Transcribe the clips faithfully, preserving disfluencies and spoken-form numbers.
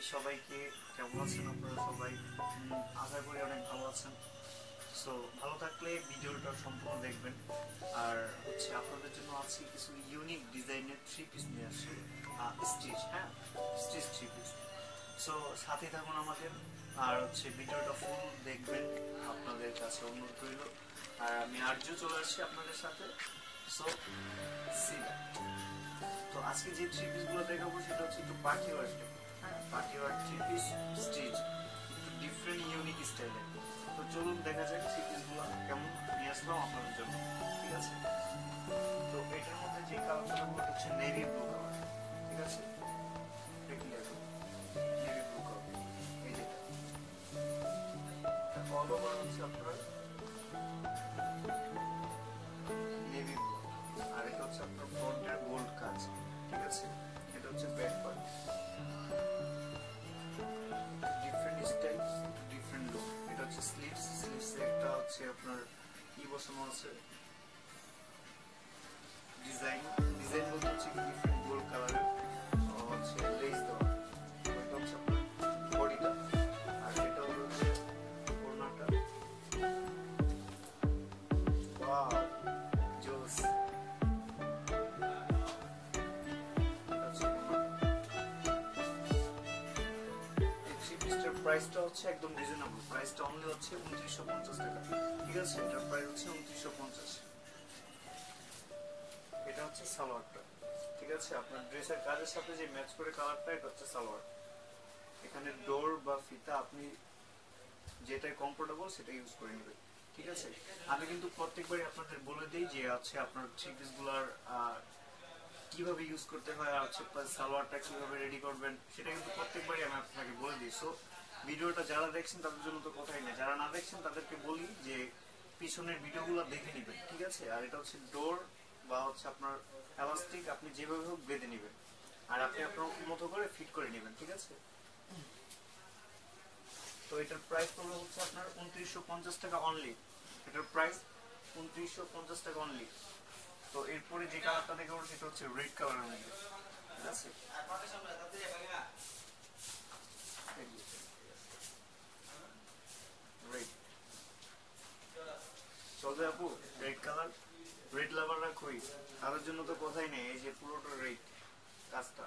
সবাইকে, কেমন আছেন আপনারা সবাই? আশা করি অনেক ভালো আছেন। সো ভালো থাকলে ভিডিওটা সম্পূর্ণ দেখবেন। আর হচ্ছে আপনাদের জন্য আছে কিছু ইউনিক ডিজাইনের থ্রি পিস নিয়ে আসছি, স্টিচ, হ্যাঁ স্টিচ থ্রি পিস। সো সাথে থাকুন আমাদের, আর হচ্ছে ভিডিওটা ফুল দেখবেন, আপনাদের কাছে অনুরোধ রইল। আর আমি আর্য চলে আসছি আপনাদের সাথে। So see that. তো আজকে যে থ্রি পিসগুলো দেখাবো সেটা হচ্ছে একটু পার্টি ওয়ার, হ্যাঁ party wear three piece stitch, different unique স্টাইলের। তো চলুন দেখা যাক থ্রি পিসগুলো কেমন নিয়ে আসলাম আপনাদের জন্য, ঠিক আছে? তো এটার মধ্যে যে কালারটা বলতে হচ্ছে নেভি ব্লু কালার, ঠিক আছে? নেভি ব্লু কালার, এই যেটা অল ওভার হচ্ছে আপনার নেভি ব্লু, আর এটা হচ্ছে আপনার ফ্রন্টের গোল্ড কাজ, ঠিক আছে? এটা হচ্ছে back part, different style, different look. এটা হচ্ছে স্লিভস, স্লিভসে একটা হচ্ছে আপনার কি বসানো আছে ডিজাইন, ডিজাইন বলতে হচ্ছে ডিফারেন্ট গোল্ড কালারের হচ্ছে লেস দেওয়া। এটা হচ্ছে আপনার বডিটা, আর এটা হচ্ছে ওড়নাটা। ওয়াও জোস। প্রাইসটা হচ্ছে একদম রিজনেবল, প্রাইসটা অনলি হচ্ছে উনত্রিশশো পঞ্চাশ টাকা, ঠিক আছে? এটার প্রাইস হচ্ছে উনত্রিশশো পঞ্চাশ। এটা হচ্ছে সালোয়ারটা, ঠিক আছে? আপনার ড্রেসের কাজের সাথে যে ম্যাচ করে কালারটা, এটা হচ্ছে সালোয়ার। এখানে ডোর বা ফিতা আপনি যেটাই কমফোর্টেবল সেটা ইউজ করে নেবেন, ঠিক আছে? আমি কিন্তু প্রত্যেকবারই আপনাদের বলে দিই যে হচ্ছে আপনার থ্রি পিসগুলার কিভাবে ইউজ করতে হয়, আর হচ্ছে সালোয়ারটা কিভাবে রেডি করবেন সেটা কিন্তু প্রত্যেকবারই আমি আপনাকে বলে দিই। সো ভিডিওটা যারা দেখছেন তাদের জন্য তো কথাই নেই, যারা না দেখছেন তাদেরকে বলি যে পিছনের ভিডিওগুলো দেখে নেবেন, ঠিক আছে? আর এটা হচ্ছে ডোর বা হচ্ছে আপনার এলাস্টিক, আপনি যেভাবে হোক বেঁধে নেবেন, আর আপনি আপনার মতো করে ফিট করে নেবেন, ঠিক আছে? তো এটার প্রাইস পড়বে হচ্ছে আপনার উনত্রিশশো পঞ্চাশ টাকা অনলি। এটার প্রাইস উনত্রিশশো পঞ্চাশ টাকা অনলি। তো এরপরে যে কালারটা দেখাবো সেটা হচ্ছে রেড কালারের মধ্যে, ঠিক আছে? রেড চলবে আপু? রেড কালার, রেড লাভাররা কই? তাদের জন্য তো কথাই নেই, এই যে পুরোটা রেড কাজটা।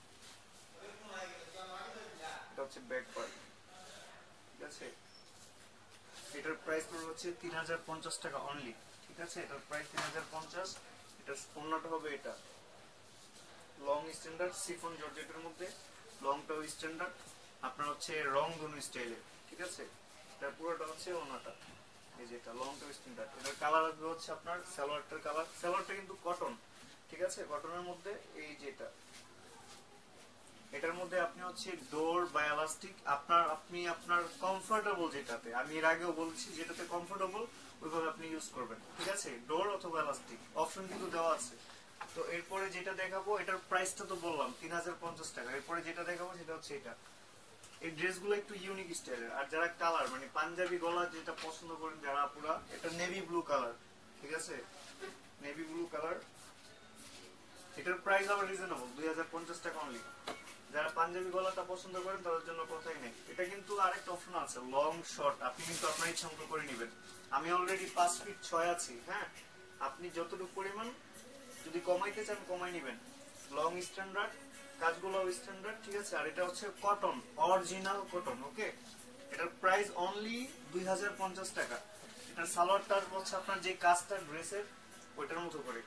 এটা হচ্ছে ব্যাক পার্ট, ঠিক আছে? এটার প্রাইস পড়বে হচ্ছে তিন হাজার পঞ্চাশ টাকা অনলি, ঠিক আছে? এটার প্রাইস তিন হাজার পঞ্চাশ। এটার ওড়নাটা হবে এটা লং স্ট্যান্ডার্ড সিফন জর্জেটের মধ্যে, লংটাও স্ট্যান্ডার্ড, আপনার হচ্ছে রং ধনু স্টাইলের, ঠিক আছে? এটা পুরোটা হচ্ছে ওড়নাটা, এই যেটা লংটাও স্ট্যান্ডার্ড। এটার কালার আসবে হচ্ছে আপনার সালোয়ারটার কালার, সালোয়ারটা কিন্তু কটন, ঠিক আছে? কটনের মধ্যে এই যেটা, এটার মধ্যে আপনি হচ্ছে ডোর বা এলাস্টিক আপনার আপনি আপনার কমফোর্টেবল যেটাতে, আমি এর আগেও বলছি যেটাতে কমফোর্টেবল ওইভাবে আপনি ইউজ করবেন, ঠিক আছে? ডোর অথবা এলাস্টিক অপশন কিন্তু দেওয়া আছে। তো এরপরে যেটা দেখাবো এটার প্রাইসটা তো বললাম তিন হাজার পঞ্চাশ টাকা। এরপরে যেটা দেখাবো সেটা হচ্ছে এটা। এই ড্রেসগুলো একটু ইউনিক স্টাইলের, আর যারা কালার মানে পাঞ্জাবি গলা যেটা পছন্দ করেন যারা, পুরা এটা নেভি ব্লু কালার, ঠিক আছে? Navy blue colour. এটার প্রাইস আবার রিজনেবল, দুই হাজার পঞ্চাশ টাকা অনলি। যারা পাঞ্জাবি গলাটা পছন্দ করেন তাদের জন্য কথাই নেই। এটা কিন্তু আরেকটা অপশন আছে লং শর্ট, আপনি কিন্তু আপনার ইচ্ছা মতো করে নেবেন। আমি অলরেডি পাঁচ ফিট ছয় আছি, হ্যাঁ আপনি যতটুকু পরিমাণ যদি কমাইতে চান কমাই নেবেন। লং স্ট্যান্ডার্ড, কাজগুলো স্ট্যান্ডার্ড, ঠিক আছে? আর এটা হচ্ছে কটন, অরিজিনাল কটন, ওকে? এটার প্রাইস অনলি দুই হাজার পঞ্চাশ টাকা। এটার সালোয়ারটা হচ্ছে আপনার যে কাজটা ড্রেসের ওইটার মতো করে,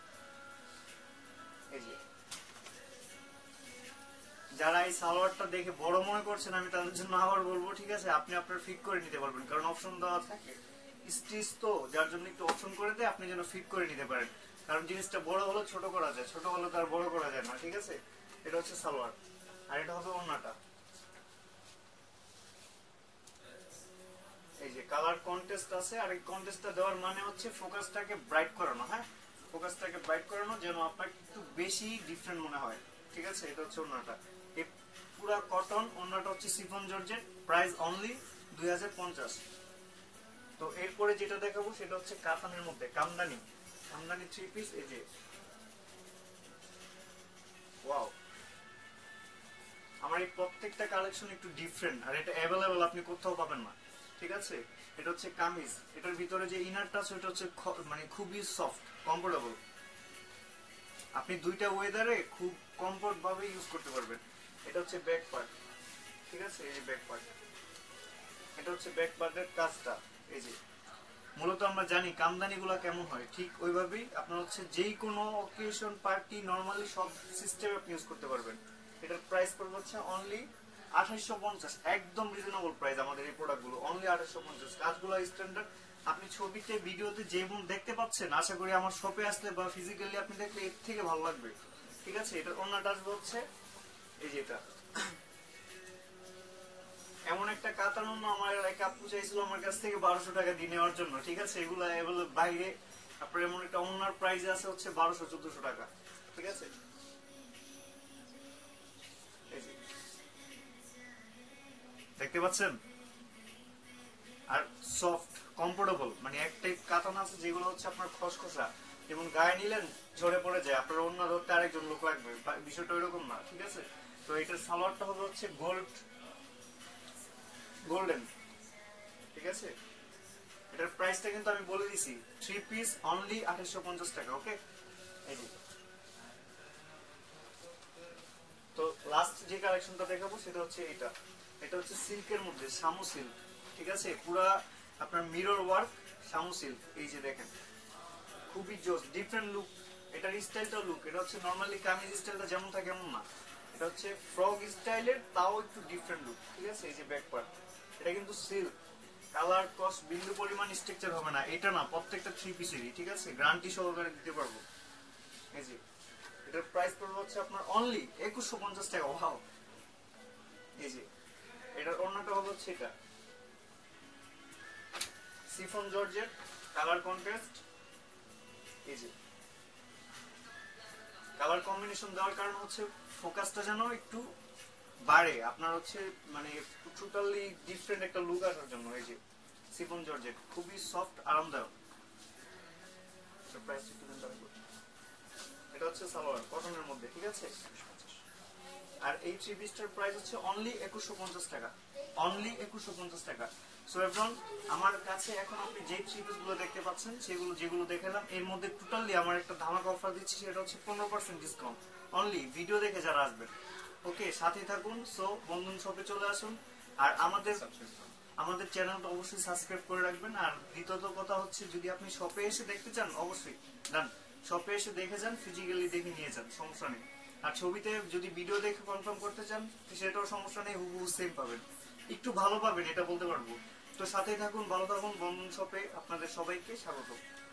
এই যে। যারা এই সালোয়ারটা দেখে বড় মনে করছেন আমি তাদের জন্য আবার বলবো, ঠিক আছে? আপনি আপনার ফিট করে নিতে পারবেন, কারণ অপশন দেওয়া থাকে স্টিচ, তো যার জন্য একটু অপশন করে দেয় আপনি যেন ফিট করে নিতে পারেন, কারণ জিনিসটা বড় হলে ছোট করা যায়, ছোট হলে তার বড় করা যায় না, ঠিক আছে? এটা হচ্ছে সালোয়ার, আর এটা হবে ওড়নাটা। এই যে কালার কন্টেস্ট আছে, আর এই কন্টেস্টটা দেওয়ার মানে হচ্ছে ফোকাসটাকে ব্রাইট করানো, হ্যাঁ ফোকাসটাকে ব্রাইট করানো যেন আপনার একটু বেশি ডিফারেন্ট মনে হয়, ঠিক আছে? এটা হচ্ছে ওড়নাটা, এই পুরা কটন, ওড়নাটা হচ্ছে সিফন জর্জেট, প্রাইস অনলি দুই হাজার পঞ্চাশ। তো এরপরে যেটা দেখাবো সেটা হচ্ছে কাতানের মধ্যে কামদানি, কামদানি থ্রি পিস, এই যে ওয়াও। আমার এই প্রত্যেকটা কালেকশন একটু ডিফারেন্ট, আর এটা অ্যাভেলেবল আপনি কোথাও পাবেন না, ঠিক আছে। এটা হচ্ছে কামিজ, এটার ভিতরে যে ইনারটা আছে ওটা হচ্ছে মানে খুবই সফট কমফোর্টেবল, আপনি দুইটা ওয়েদারে খুব কমফোর্ট ভাবে ইউজ করতে পারবেন। এটা হচ্ছে ব্যাক পার্ট, ঠিক আছে, এই যে ব্যাক পার্ট, এটা হচ্ছে ব্যাক পার্টের কাজটা। এই যে মূলত আমরা জানি কামদানিগুলো কেমন হয়, ঠিক ওইভাবেই আপনার হচ্ছে যেই কোনো অকেশন পার্টি নরমালি সব সিস্টেমে আপনি ইউজ করতে পারবেন। এটার প্রাইস পড়বে হচ্ছে অনলি আঠাইশশো পঞ্চাশ, একদম রিজনেবল প্রাইস আমাদের এই প্রোডাক্টগুলো, অনলি আঠাইশশো পঞ্চাশ। কাজগুলো স্ট্যান্ডার্ড, আপনি ছবিতে ভিডিওতে যেমন দেখতে পাচ্ছেন আশা করি আমার শপে আসলে বা ফিজিক্যালি আপনি দেখলে এর থেকে ভালো লাগবে, ঠিক আছে। এটা ওন্নাটা আসবে হচ্ছে এই যে এটা এমন একটা কাতান ওন্না, আমার এক আপু চাইছিল আমার কাছ থেকে বারোশো টাকা দিয়ে নেওয়ার জন্য, ঠিক আছে। এগুলো এগুলো বাইরে আপনার এমন একটা ওন্নার প্রাইস আছে হচ্ছে বারোশো চোদ্দশো টাকা, ঠিক আছে। দেখতে পাচ্ছেন, আর সফট কমফোর্টেবল, মানে এক টাইপ কাতান আছে যেগুলো হচ্ছে আপনার খসখসা, যেমন গায়ে নিলেন ঝরে পড়ে যায়, আপনার অন্য ধরতে আরেকজন লোক লাগবে, বিষয়টা ওইরকম না, ঠিক আছে। তো এটার সালোয়ারটা হবে হচ্ছে গোল্ড গোল্ডেন, ঠিক আছে। এটার প্রাইসটা কিন্তু আমি বলে দিছি, থ্রি পিস অনলি আঠাইশশো পঞ্চাশ টাকা, ওকে। এই যে তো লাস্ট যে কালেকশনটা দেখাবো সেটা হচ্ছে এটা, এটা হচ্ছে সিল্কের মধ্যে শামু সিল্ক, ঠিক আছে, পুরা আপনার মিরর ওয়ার্ক শামু সিল্ক। এই যে দেখেন খুবই জোস, ডিফারেন্ট লুক, এটার স্টাইলটাও লুক, এটা হচ্ছে নরমালি কামিজ স্টাইলটা যেমন থাকে এমন না, এটা হচ্ছে ফ্রক স্টাইলের, তাও একটু ডিফারেন্ট লুক, ঠিক আছে। এই যে ব্যাক পার্ট, এটা কিন্তু সিল্ক, কালার কস্ট বিন্দু পরিমাণ স্ট্রাকচার হবে না, এটা না প্রত্যেকটা থ্রি পিসেরই, ঠিক আছে, গ্যারান্টি সহকারে দিতে পারবো। এই যে এটার প্রাইস পড়বে হচ্ছে আপনার অনলি একুশশো পঞ্চাশ টাকা। ওয়াও, এই যে এটার অন্যটা হবে হচ্ছে এটা সিফন জর্জেট, কালার কন্ট্রাস্ট, এই যে কালার কম্বিনেশন দেওয়ার কারণ হচ্ছে ফোকাসটা যেন একটু বাড়ে, আপনার হচ্ছে মানে টোটালি ডিফারেন্ট একটা লুক আসার জন্য। এই যে সিফন জর্জেট, খুবই সফট আরামদায়ক। এটা হচ্ছে সালোয়ার কটনের মধ্যে, ঠিক আছে। আর এই থ্রি পিসটার প্রাইস হচ্ছে অনলি একুশশো পঞ্চাশ টাকা, অনলি একুশশো পঞ্চাশ টাকা। সো এভরিওয়ান, আমার কাছে এখন আপনি যে থ্রি পিস গুলো দেখতে পাচ্ছেন সেগুলো যেগুলো দেখালাম এর মধ্যে টোটালি আমার একটা ধামাকা অফার দিচ্ছি, সেটা হচ্ছে পনেরো পার্সেন্ট ডিসকাউন্ট অনলি ভিডিও দেখে যারা আসবেন, ওকে। সাথে থাকুন, সো বন্ধন শপে চলে আসুন, আর আমাদের আমাদের চ্যানেলটা অবশ্যই সাবস্ক্রাইব করে রাখবেন। আর দ্বিতীয়ত কথা হচ্ছে যদি আপনি শপে এসে দেখতে চান অবশ্যই ডান, শপে এসে দেখে যান, ফিজিক্যালি দেখে নিয়ে যান, সমস্যা নেই। আর ছবিতে যদি ভিডিও দেখে কনফার্ম করতে চান সেটাও সমস্যা নেই, হুবহু সেম পাবেন, একটু ভালো পাবেন এটা বলতে পারবো। তো সাথেই থাকুন, ভালো থাকুন, বন্ধন শপে আপনাদের সবাইকে স্বাগত।